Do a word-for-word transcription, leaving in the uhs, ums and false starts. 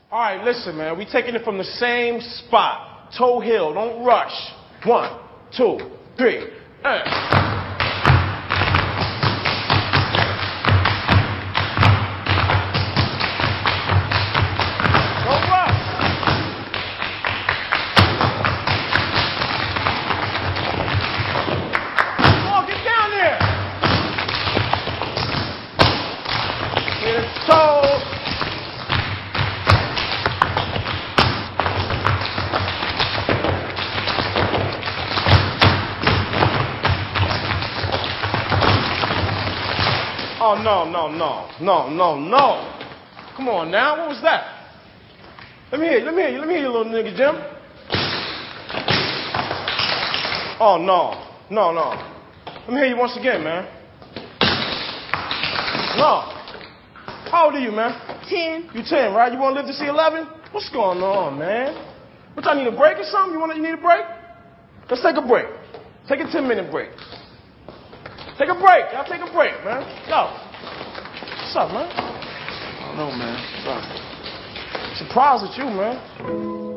All right, listen, man. We taking it from the same spot. Toe Hill. Don't rush. One, two, three. Uh. Oh, no, no, no, no, no, no. Come on now, what was that? Let me hear you, let me hear you, let me hear you, little nigga, Jim. Oh, no, no, no. Let me hear you once again, man. No. How old are you, man? Ten. You ten, right? You want to live to see eleven? What's going on, man? What, y'all need a break or something? You want to, you need a break? Let's take a break. Take a ten-minute break. Take a break. Y'all take a break, man. Yo. What's up, man? I don't know, man. What's up? Surprised at you, man.